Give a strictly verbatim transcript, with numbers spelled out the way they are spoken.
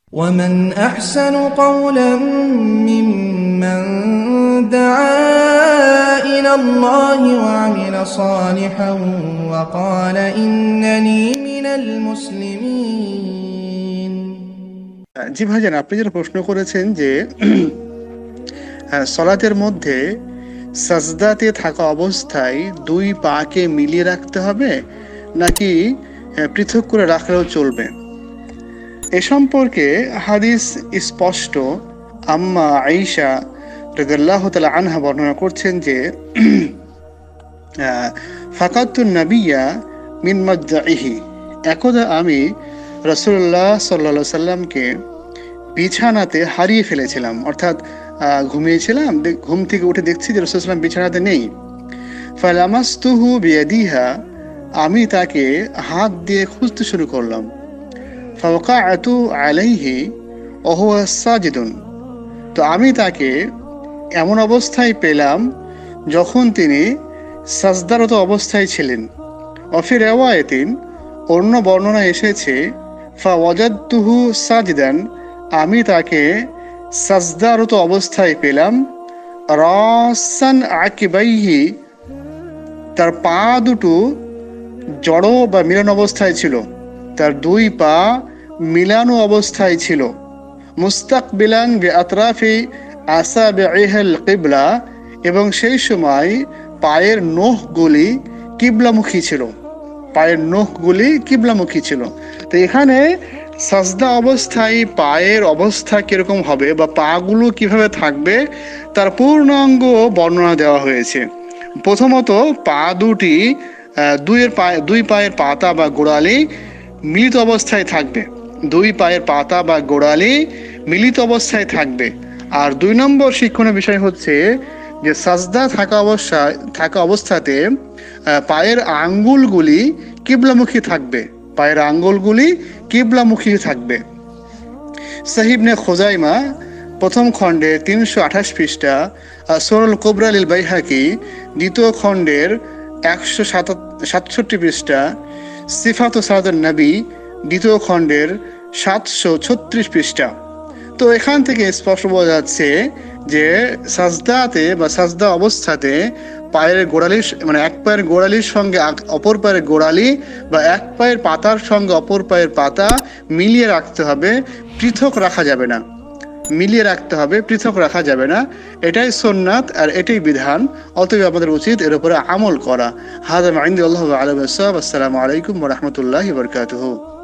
ومن أحسن قولا ممن دعا إلى الله وعمل صالحا وقال إنني من المسلمين. জি ভাইজান, আপনি যেটা প্রশ্ন করেছেন যে সালাতের মধ্যে সাজদাতে থাকা অবস্থায় দুই পাকে মিলিয়ে রাখতে হবে নাকি পৃথক করে রাখলেও চলবে, এ সম্পর্কে হাদিস স্পষ্ট। আম্মা আয়েশা রাদিয়াল্লাহু তাআলা আনহা বর্ণনা করছেন যে ফাকাতুন নাবিয়্যা মিন মাদজাইহি, একদা আমি রাসূলুল্লাহ সাল্লাল্লাহু আলাইহি সাল্লামকে বিছানাতে হারিয়ে ফেলেছিলাম, অর্থাৎ ঘুমিয়েছিলাম, ঘুম থেকে উঠে দেখছি যে রাসূলুল্লাহ সাল্লাল্লাহু আলাইহি সাল্লাম বিছানাতে নেই। ফালামাসতুহু বিয়াদিহা, আমি তাকে হাত দিয়ে খুঁজতে শুরু করলাম। ফাওয়াকাআতু আলাইহি ওয়া হুয়া সাজিদুন, তো আমি তাকে এমন অবস্থায় পেলাম যখন তিনি সাজদারত অবস্থায় ছিলেন। ওয়াফি রিওয়ায়াতিন, অন্য বর্ণনা এসেছে ফাওয়াজাদতুহু সাজিদান, আমি তাকে সাজদারত অবস্থায় পেলাম। রাসান আকিবাইহি, তার পা দুটো জড়ো বা মিলানো অবস্থায় ছিল, তার দুই পা মিলানো অবস্থায় ছিল। মুস্তাকবিলান বিআতরাফি আসাবিহিল কিবলা, এবং সেই সময় পায়ের নখগুলি কিবলামুখী ছিল, পায়ের নখগুলি কিবলামুখী ছিল। তো এখানে সাজদা অবস্থায় পায়ের অবস্থা কিরকম হবে বা পাগুলো কিভাবে থাকবে তার পূর্ণাঙ্গ বর্ণনা দেওয়া হয়েছে। প্রথমত, পা দুটি দুইয়ের পায়ে দুই পায়ের পাতা বা গোড়ালি মিলিত অবস্থায় থাকবে, দুই পায়ের পাতা বা গোড়ালি মিলিত অবস্থায় থাকবে। আর দুই নম্বর শিক্ষণীয় বিষয় হচ্ছে যে সাজদা থাকা অবস্থায় থাকা অবস্থাতে পায়ের আঙ্গুলগুলি কিবলামুখী থাকবে, পায়ের আঙ্গুলগুলি কিবলামুখী থাকবে। সহিহ ইবনে খুজাইমা প্রথম খণ্ডের তিনশো আঠাশ পৃষ্ঠা, সুনানুল কুবরা লিল বাইহাকি দ্বিতীয় খণ্ডের একশো সাতষট্টি পৃষ্ঠা, সিফাতু সালাতুন নবী দ্বিতীয় খণ্ডের সাতশো ছত্রিশ পৃষ্ঠা। তো এখান থেকে স্পষ্ট বোঝা যাচ্ছে যে সাজদাতে বা সাজদা অবস্থাতে পায়ের গোড়ালির মানে এক পায়ের গোড়ালির সঙ্গে অপর পায়ের গোড়ালি বা এক পায়ের পাতার সঙ্গে অপর পায়ের পাতা মিলিয়ে রাখতে হবে, পৃথক রাখা যাবে না, মিলিয়ে রাখতে হবে, পৃথক রাখা যাবে না। এটাই সুন্নাত আর এটাই বিধান, অতএব আমাদের উচিত এর উপরে আমল করা। হাযা মা ইনদাল্লাহি ওয়া আলা আসসালামু আলাইকুম ওয়া রাহমাতুল্লাহি ওয়া বারাকাতুহু।